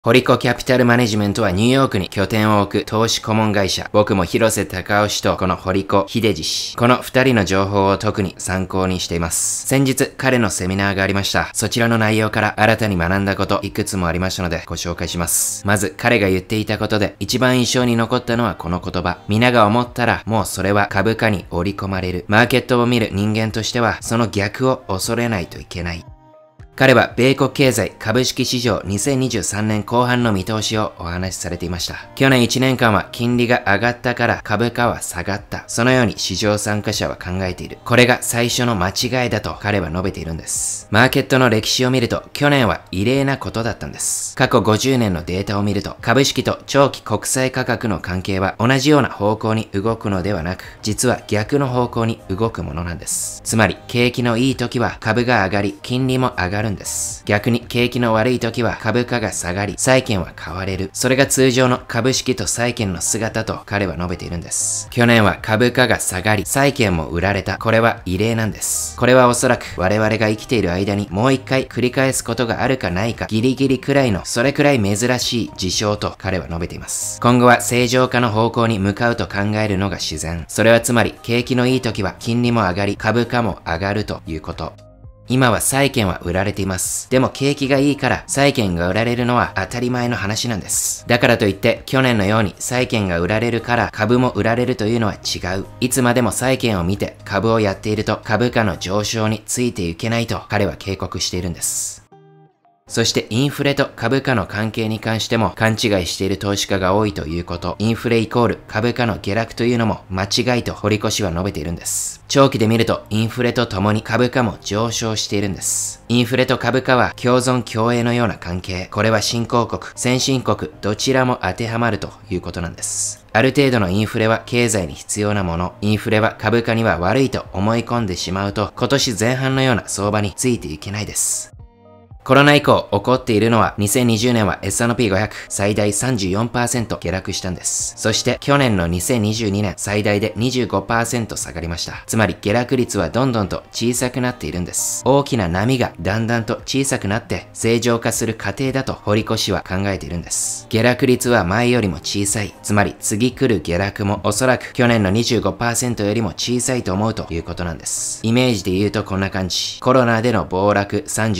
堀子キャピタルマネジメントはニューヨークに拠点を置く投資顧問会社。僕も広瀬隆氏とこの堀子秀治氏。この二人の情報を特に参考にしています。先日彼のセミナーがありました。そちらの内容から新たに学んだこといくつもありましたのでご紹介します。まず彼が言っていたことで一番印象に残ったのはこの言葉。皆が思ったらもうそれは株価に織り込まれる。マーケットを見る人間としてはその逆を恐れないといけない。彼は米国経済株式市場2023年後半の見通しをお話しされていました。去年1年間は金利が上がったから株価は下がった。そのように市場参加者は考えている。これが最初の間違いだと彼は述べているんです。マーケットの歴史を見ると去年は異例なことだったんです。過去50年のデータを見ると株式と長期国債価格の関係は同じような方向に動くのではなく、実は逆の方向に動くものなんです。つまり景気のいい時は株が上がり、金利も上がるんです。逆に景気の悪い時は株価が下がり、債券は買われる。それが通常の株式と債券の姿と彼は述べているんです。去年は株価が下がり、債券も売られた。これは異例なんです。これはおそらく我々が生きている間にもう一回繰り返すことがあるかないか、ギリギリくらいのそれくらい珍しい事象と彼は述べています。今後は正常化の方向に向かうと考えるのが自然。それはつまり景気のいい時は金利も上がり、株価も上がるということ。今は債券は売られています。でも景気がいいから債券が売られるのは当たり前の話なんです。だからといって去年のように債券が売られるから株も売られるというのは違う。いつまでも債券を見て株をやっていると株価の上昇についていけないと彼は警告しているんです。そしてインフレと株価の関係に関しても勘違いしている投資家が多いということ。インフレイコール株価の下落というのも間違いと堀越氏は述べているんです。長期で見るとインフレとともに株価も上昇しているんです。インフレと株価は共存共栄のような関係。これは新興国、先進国どちらも当てはまるということなんです。ある程度のインフレは経済に必要なもの。インフレは株価には悪いと思い込んでしまうと今年前半のような相場についていけないです。コロナ以降起こっているのは2020年は S&P500 最大 34% 下落したんです。そして去年の2022年最大で 25% 下がりました。つまり下落率はどんどんと小さくなっているんです。大きな波がだんだんと小さくなって正常化する過程だと堀越氏は考えているんです。下落率は前よりも小さい。つまり次来る下落もおそらく去年の 25% よりも小さいと思うということなんです。イメージで言うとこんな感じ。コロナでの暴落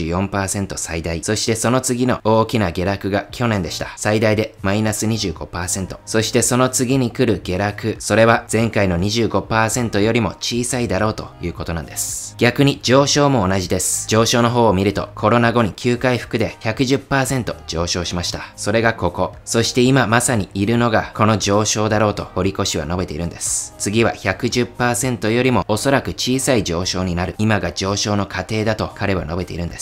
34%最大。そしてその次の大きな下落が去年でした。最大でマイナス 25%。そしてその次に来る下落、それは前回の 25% よりも小さいだろうということなんです。逆に上昇も同じです。上昇の方を見るとコロナ後に急回復で 110% 上昇しました。それがここ。そして今まさにいるのがこの上昇だろうと堀越氏は述べているんです。次は 110% よりもおそらく小さい上昇になる。今が上昇の過程だと彼は述べているんです。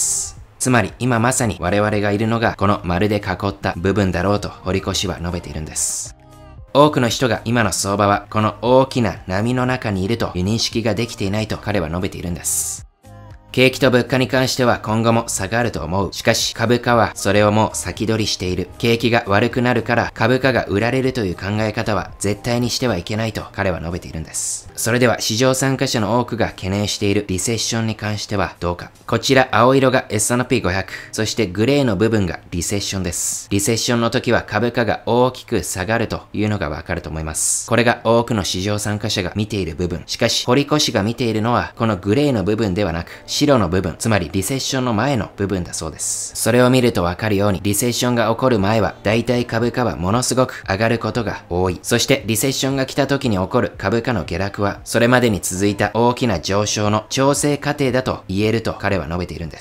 つまり今まさに我々がいるのがこの丸で囲った部分だろうと堀越氏は述べているんです。多くの人が今の相場はこの大きな波の中にいるという認識ができていないと彼は述べているんです。景気と物価に関しては今後も下がると思う。しかし株価はそれをもう先取りしている。景気が悪くなるから株価が売られるという考え方は絶対にしてはいけないと彼は述べているんです。それでは市場参加者の多くが懸念しているリセッションに関してはどうか。こちら青色が S&P500、そしてグレーの部分がリセッションです。リセッションの時は株価が大きく下がるというのがわかると思います。これが多くの市場参加者が見ている部分。しかし堀越氏が見ているのはこのグレーの部分ではなく白の部分、つまりリセッションの前の部分だそうです。それを見るとわかるようにリセッションが起こる前は大体株価はものすごく上がることが多い。そしてリセッションが来た時に起こる株価の下落はそれまでに続いた大きな上昇の調整過程だと言えると彼は述べているんです。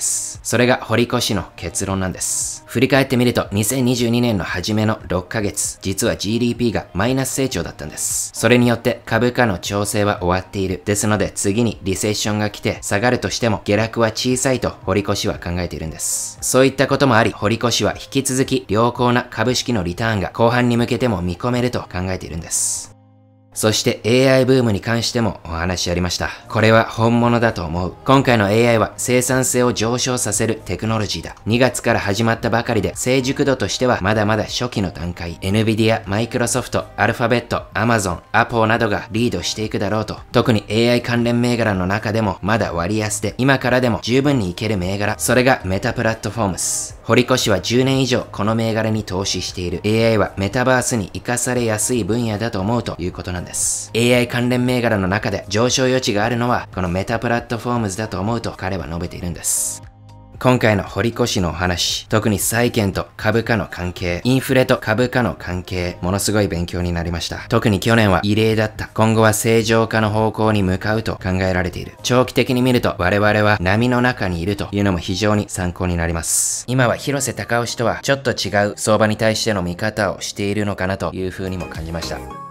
それが堀越氏の結論なんです。振り返ってみると2022年の初めの6ヶ月、実は GDP がマイナス成長だったんです。それによって株価の調整は終わっている。ですので次にリセッションが来て下がるとしても下落は小さいと堀越氏は考えているんです。そういったこともあり堀越氏は引き続き良好な株式のリターンが後半に向けても見込めると考えているんです。 そして AI ブームに関してもお話ありました。これは本物だと思う。今回の AI は生産性を上昇させるテクノロジーだ。2月から始まったばかりで成熟度としてはまだまだ初期の段階。NVIDIA、マイクロソフト、アルファベット、Amazon、Apple などがリードしていくだろうと。特に AI 関連銘柄の中でもまだ割安で今からでも十分にいける銘柄。それがメタプラットフォームス。堀越は10年以上この銘柄に投資している。AI はメタバースに活かされやすい分野だと思うということなんです。AI 関連銘柄の中で上昇余地があるのはこのメタプラットフォームズだと思うと彼は述べているんです。今回の堀越のお話、特に債券と株価の関係、インフレと株価の関係、ものすごい勉強になりました。特に去年は異例だった。今後は正常化の方向に向かうと考えられている。長期的に見ると我々は波の中にいるというのも非常に参考になります。今は広瀬隆義とはちょっと違う相場に対しての見方をしているのかなという風にも感じました。